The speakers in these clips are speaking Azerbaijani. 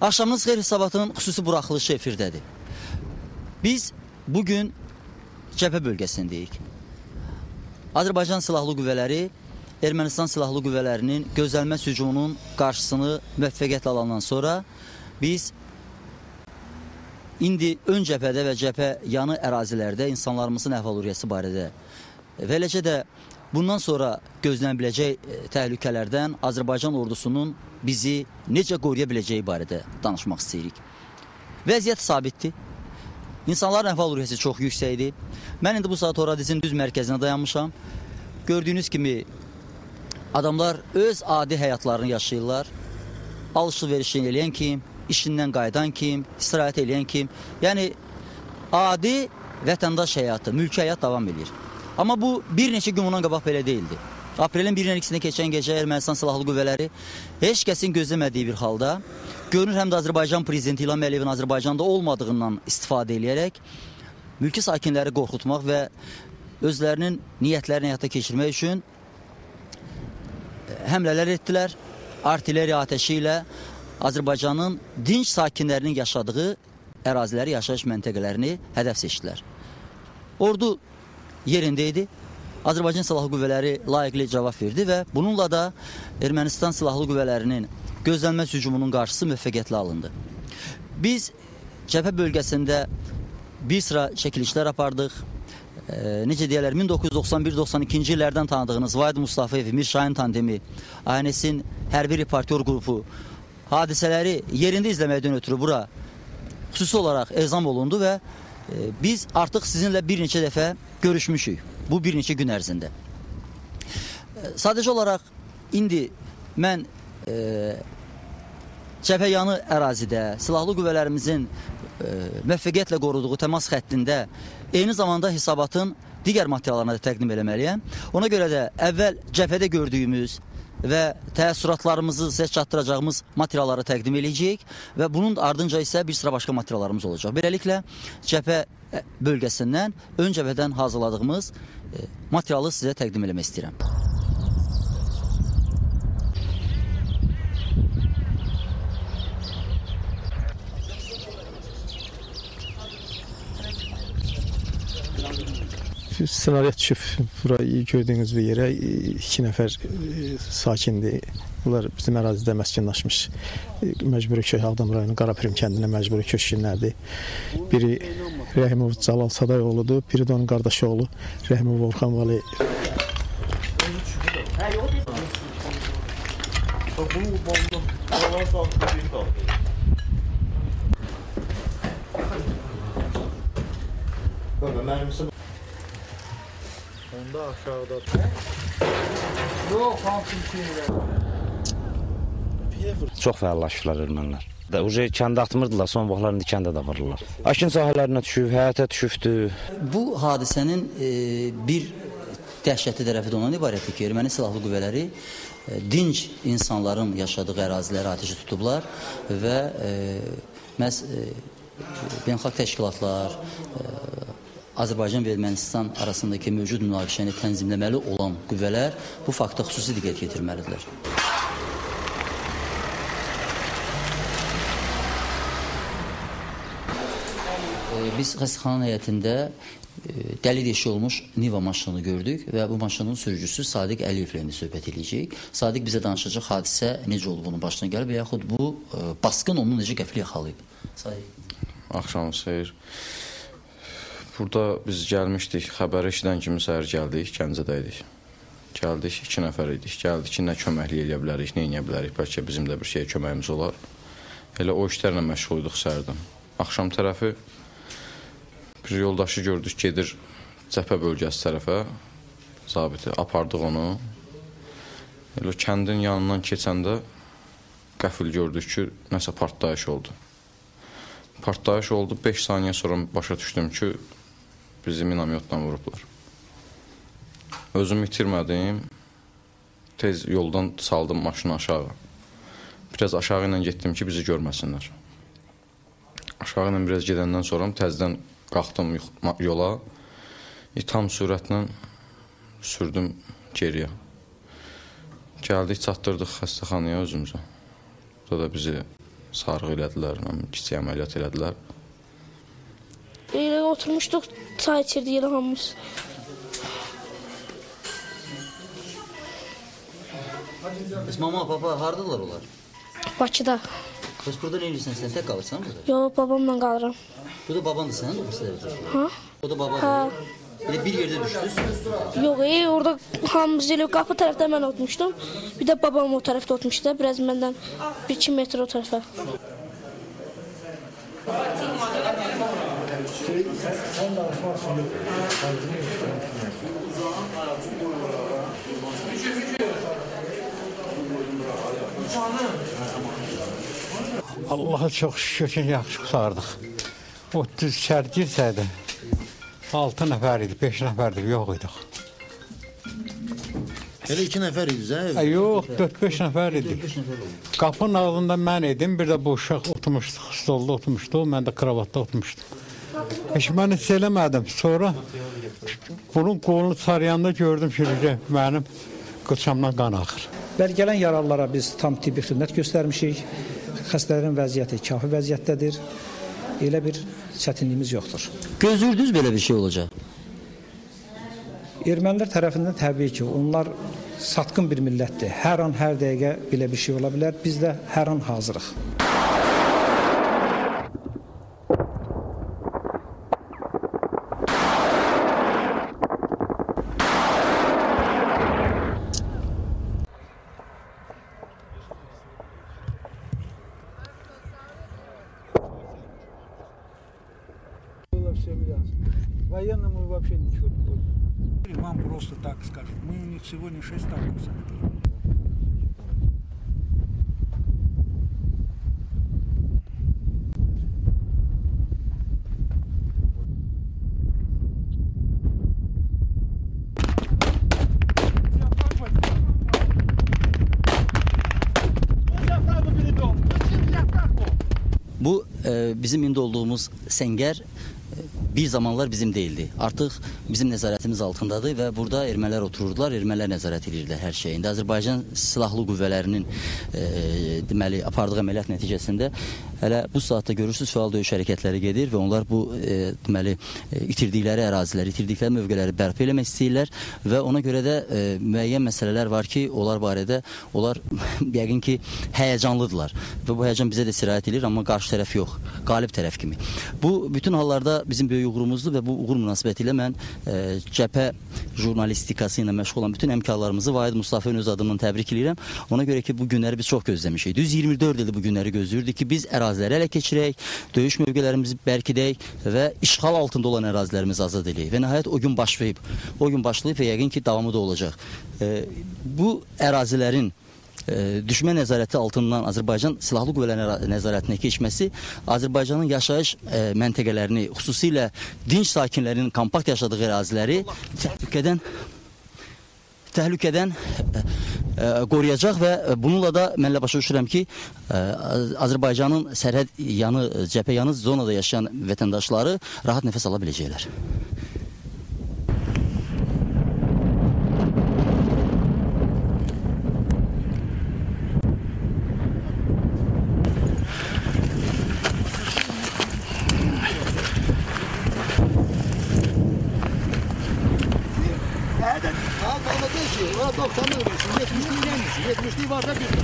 Axşamınız xeyir hesabatının xüsusi buraxılışı efirdədir. Biz bugün cəbhə bölgəsindəyik. Azərbaycan Silahlı Qüvvələri Ermənistan Silahlı Qüvvələrinin gözlənməz hücumunun qarşısını müvəffəqiyyətlə alandan sonra biz indi ön cəbhədə və cəbhə yanı ərazilərdə insanlarımızın əhval-ruhiyyəsi barədə və eləcə də bundan sonra gözlənə biləcək təhlükələrdən Azərbaycan ordusunun bizi necə qoruya biləcəyi barədə danışmaq istəyirik. Vəziyyət sabitdir. İnsanların əhval-ruhiyyəsi çox yüksəkdir. Mən indi bu saat Oradizin düz mərkəzinə dayanmışam. Gördüyünüz kimi adamlar öz adi həyatlarını yaşayırlar. Alış-verişini eləyən kim, işindən qayıdan kim, istirahət eləyən kim. Yəni, adi vətəndaş həyatı, mülki həyat davam edir. Amma bu bir neçə gün bundan qabaq belə deyildi. Aprelin 1-2-sində keçən gecə Ermənistan Silahlı Qüvvələri heç kəsin gözləmədiyi bir halda görünür həm də Azərbaycan Prezidenti İlham Əliyevin Azərbaycanda olmadığından istifadə edərək mülki sakinləri qorxutmaq və özlərinin niyyətlərini həyata keçirmək üçün həmlələr etdilər. Artilleriya ateşi ilə Azərbaycanın dinc sakinlərinin yaşadığı əraziləri, yaşayış məntəqələrini hədəf seçdilər. Ordu yerində idi. Azərbaycan Silahlı Qüvvələri layiqli cavab verdi və bununla da Ermənistan Silahlı Qüvvələrinin gözlənməz hücumunun qarşısı müvəffəqiyyətlə alındı. Biz cəbhə bölgəsində bir sıra çəkilişlər apardıq. Necə deyərlər, 1991-92-ci illərdən tanıdığınız Vahid Mustafayev, Mir Şahin tandemi, ANS-in hərbi reportyor qrupu hadisələri yerində izləməkdən ötürü bura xüsusi olaraq ezam olundu və biz artıq sizinlə bir neçə dəfə görüşmüşük bu bir neçə gün ərzində. Sadəcə olaraq indi mən cəbhəyanı ərazidə silahlı qüvvələrimizin müvəffəqiyyətlə qoruduğu təmas xəttində eyni zamanda hesabatın digər materiallarına da təqdim eləməliyəm. Ona görə də əvvəl cəbhədə gördüyümüz və təəssüratlarımızı sizə çatdıracağımız materialları təqdim edəcəyik və bunun ardınca isə bir sıra başqa materiallarımız olacaq. Beləliklə, cəbhə bölgəsindən, ön cəbhədən hazırladığımız materialı sizə təqdim eləmək istəyirəm. Ssenariyə düşüb burayı gördüyünüz bir yerə 2 nəfər sakindir. Bunlar bizim ərazidə məskunlaşmış. Məcburi köy Ağdam rayonu Qarapürüm kəndinə məcburi köçkünlərdir. Biri Rəhimov Cəlal Sadayoğludur, biri də onun qardaşı oğlu Rəhimov Orxan Valiyev. Onda aşağıda. Yox, hamısı Çox fəallaşırlar ermənilər. Uca kəndə atmırdılar, son vaxtlar indi kəndə də vururlar. Əkin sahələrinə düşüb, həyətə düşübdür. Bu hadisənin bir dəhşətli tərəfi də ondan ibarətdir ki, erməni silahlı qüvvələri dinc insanların yaşadığı əraziləri ateşi tutublar və məhz beynəlxalq təşkilatlar, Azərbaycan və Ermənistan arasındakı mövcud münaqişəni tənzimləməli olan qüvvələr bu fakta xüsusi diqqət yetirməlidirlər. Biz xəstəxananın həyətində dəli deşik olmuş Niva maşını gördük və bu maşının sürücüsü Sadiq Əliyevlə indi söhbət edəcəyik. Sadiq bizə danışacaq hadisə necə olub onun başına gəlib və yaxud bu basqın onu necə qəfil yaxalayıb. Sadiq. Axşamınız xeyir. Burada biz gəlmişdik, xəbəri eşidən kimi səhər gəldik, Gəncədəydik. Gəldik, 2 nəfər idik. Gəldik ki, nə köməklik eləyə bilərik, nə eləyə bilərik, bəlkə bizim də bir şeyə köməyimiz olar. Elə o işlərlə məşğulduq səhərdən. Axşam tərəfi bir yoldaşı gördük, gedir cəbhə bölgəsi tərəfə, zabiti, apardıq onu. Elə kəndin yanından keçəndə qəfil gördük ki, nəsə partlayış oldu. Partlayış oldu, 5 saniyə sonra başa düşdüm ki, bizi minamyotla vurublar. Özümü itirmədim, tez yoldan saldım maşını aşağı. Biraz aşağı ilə getdim ki, bizi görməsinlər. Aşağı ilə biraz gedəndən sonra təzdən qalxdım yola, tam sürətlə sürdüm geriyə. Gəldik, çatdırdıq xəstəxanaya özümüzə. Burada da bizi Sarğı elədilər, kiçik əməliyyat elədilər. Elə oturmuşduq, çay içirdik elə hamımız. Bəs mama, papa hardadılar onlar? Bakıda. Bəs burada nə edirsən sən? Tək qalırsan burada? Yox, babamla qalıram. Bu da babandır sənin, o birisi də. Ha? O da babadır. Ha. Elə bir yerdə düşdünüz. Yox, orada hamımız elə qapı tərəfdə mən oturmuşdum. Bir də babam o tərəfdə oturmuşdu, biraz məndən 1-2 metr o tərəfə. Allah'a çok şükür ki yaxşı qurtardıq. O düz içəri girsəydi 6 nəfər idi, 5 nəfər idi, yox idik. Elə 2 nəfər idiniz, hə? Yox, 4-5 nəfər idi. Qapının ağzında mən idim, bir də bu uşaq oturmuşdu, stolda oturmuşdu, mən də kravatda oturmuşdum. Heç mən hiss eləmədim. Sonra bunun qolunu sarıyanda gördüm ki, mənim qıçamdan qan axır. Bəli, gələn yaralılara biz tam tibbi xidmət göstərmişik. Xəstələrin vəziyyəti kafi vəziyyətdədir. Elə bir çətinliyimiz yoxdur. Gözləyirdiniz belə bir şey olacaq? Ermənilər tərəfindən təbii ki, onlar satqın bir millətdir. Hər an, hər dəqiqə belə bir şey ola bilər. Biz də hər an hazırıq. Военному вообще ничего не будет. Вам просто так скажут. Мы у них сегодня 6 танков заняли. Bu bizim indi olduğumuz Səngər bir zamanlar bizim değildi. Artıq bizim nəzarətimiz altındadır və burada ermənilər otururdular, ermənilər nəzarət edirlər hər şeyi. İndi Azərbaycan silahlı qüvvələrinin deməli apardığı əməliyyat nəticəsində hələ bu saatda görürsüz fəal döyüş hərəkətləri gedir və onlar bu deməli itirdikləri əraziləri, itirdikləri mövqeləri bərpa eləmək istəyirlər və ona görə də müəyyən məsələlər var ki, onlar barədə onlar yəqin ki həyəcanlıdırlar və bu həyəcan bizə də sirayət edir, amma qarşı tərəf yox, qalib tərəf kimi. Bu bütün hallarda bizim böyük uğurumuzdur və bu uğur münasibətilə mən cəbhə jurnalistikası ilə məşğul olan bütün həmkarlarımızı Vahid Mustafa'nın öz adından təbrik edirəm. Ona görə ki bu günləri biz çox gözləmişik. Düz 24 ildir bu günləri gözləyirdik ki biz əraziləri ələ keçirək, döyüş mövqelərimizi bərkidək və işğal altında olan ərazilərimizi azad edək. Və nəhayət o gün başlayıb. O gün başlayıb və yəqin ki davamı da olacaq. Bu ərazilərin düşmən nəzarəti altından Azərbaycan silahlı qüvvələrinin nəzarətinə keçməsi Azərbaycanın yaşayış məntəqələrini, xüsusilə dinc sakinlərinin kompakt yaşadığı əraziləri təhlükədən qoruyacaq və bununla da mənlə başa düşürəm ki Azərbaycanın sərhəd yanı, cəbhə yanı zonada yaşayan vətəndaşları rahat nəfəs ala biləcəklər. Ona 90'lı ödüyorsun, 70'liği neymişsin? 70'liği varsa bir.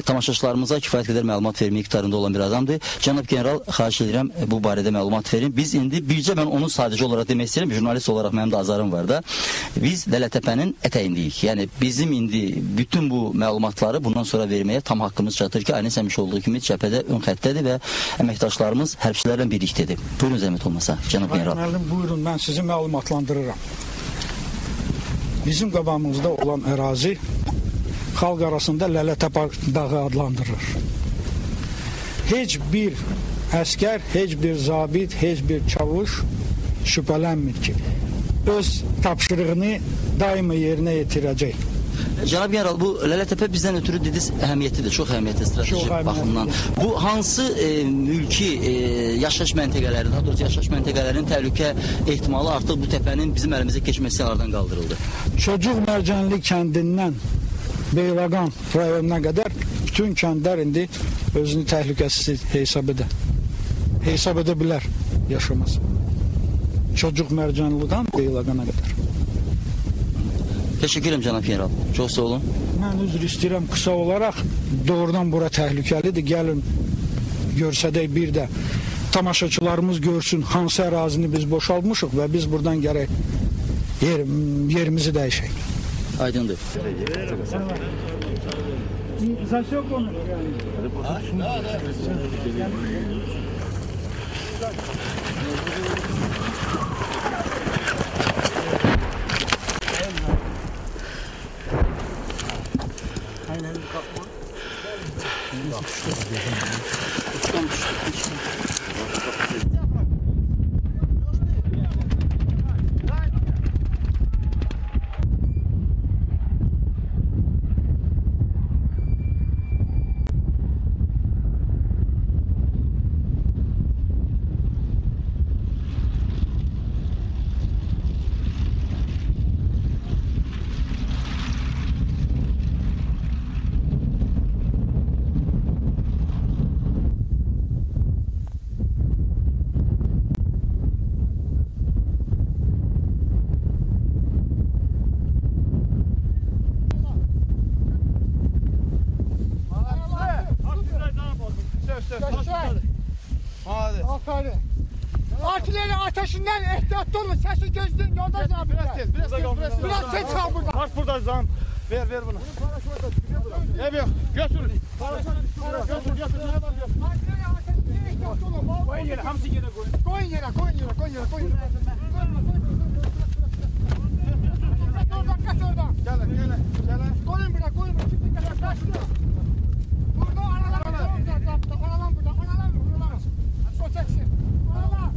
tamaşaçılarımıza kifayət qədər məlumat vermək iqtidarında olan bir adamdır. Cənab general, xahiş edirəm bu barədə məlumat verin. Biz indi bircə mən onu sadəcə olaraq demək istəyirəm, jurnalist olaraq mənim də azarım var da. Biz Lələtəpənin ətəyindəyik. Yəni bizim indi bütün bu məlumatları bundan sonra verməyə tam haqqımız çatır ki, Aynes həmişə olduğu kimi cəbhədə ön xəttədir və əməkdaşlarımız hərbçilərlə birlikdədir. Buyurun zəhmət olmasa, cənab general. Müəllim, buyurun, mən sizi məlumatlandırıram. Bizim qabağımızda olan ərazi xalq arasında Lələtəpə dağı adlandırılır. Heç bir əskər, heç bir zabit, heç bir çavuş şübhələnmir ki, öz tapşırığını daima yerinə yetirəcək. Cənab general, bu Lələtəpə bizdən ötürü dediniz əhəmiyyətlidir, çox əhəmiyyətli strateji baxımdan. Bu hansı mülki yaşayış məntəqələri, daha doğrusu yaşayış məntəqələrinin təhlükə ehtimalı artıq bu təpənin bizim əlimizə keçməsi aradan qaldırıldı? Çocuq Mərcanlı kəndindən Beyləqan rayonuna qədər bütün kəndlər indi özünü təhlükəsiz hesab edə bilər yaşaması. Çocuq Mərcanlıdan Beyləqana qədər. Teşekkür ederim cənab general. Çox sağ olun. Mən üzr istəyirəm, qısa olaraq doğrudan bura təhlükəlidir. Gəlin görsədək bir də tamaşaçılarımız görsün hansı ərazini biz boşaltmışıq və biz buradan gərək yerimizi dəyişək. Aydındır. Artileri ateşinden ehtiyatlı olun. Sesi gözleyin. Yolda zaman. Biraz tez kal burada. Kaç burada zam? Ver bunu. Evet, götürün. Götür. Artileri ateşinden ehtiyatlı olun. Koyun yere, hamsi yere koyun. Koyun yere. Kaç oradan. Gelin. Koyun burada. Şimdi gel. Kaçtı. Burada analar çok var. Analar burada. O çeksin. Analar.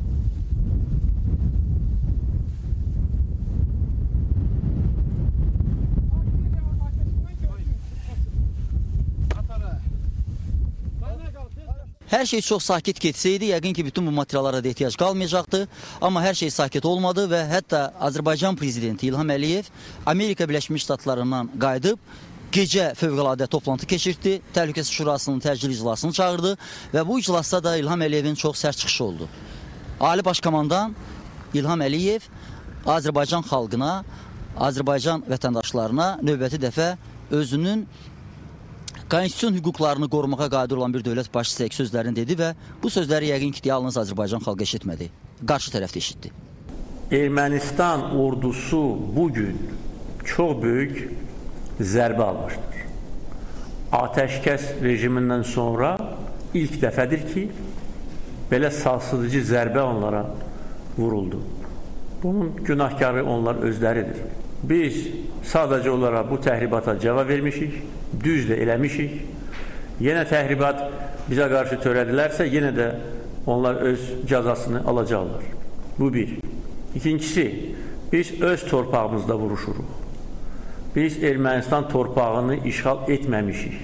Hər şey çox sakit getsəydi, yəqin ki, bütün bu materiallara da ehtiyac qalmayacaqdı. Amma hər şey sakit olmadı və hətta Azərbaycan prezidenti İlham Əliyev Amerika Birləşmiş Ştatlarından qayıdıb gecə fövqəladə toplantı keçirdi. Təhlükəsizlik Şurasının təcili iclasını çağırdı və bu iclasda da İlham Əliyevin çox sərt çıxışı oldu. Ali Başkomandan İlham Əliyev Azərbaycan xalqına, Azərbaycan vətəndaşlarına növbəti dəfə özünün konstitusiyon hüquqlarını qorumağa qadir olan bir dövlət başçısı sözlərini dedi və bu sözləri yəqin ki, yalnız Azərbaycan xalqı eşitmədi. Qarşı tərəfdə eşitdi. Ermənistan ordusu bugün çox böyük zərbə almışdır. Ateşkəs rejimindən sonra ilk dəfədir ki, belə sarsıdıcı zərbə onlara vuruldu. Bunun günahkarı onlar özləridir. Biz sadəcə olaraq bu təhribata cavab vermişik, düz də eləmişik. Yenə təhribat bizə qarşı törədilərsə, yenə də onlar öz cəzasını alacaqlar. Bu bir. İkincisi, biz öz torpağımızda vuruşuruq. Biz Ermənistan torpağını işğal etməmişik.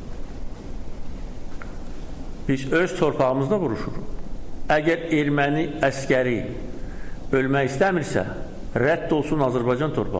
Biz öz torpağımızda vuruşuruq. Əgər erməni əskəri ölmək istəmirsə, rədd olsun Azərbaycan torpağı.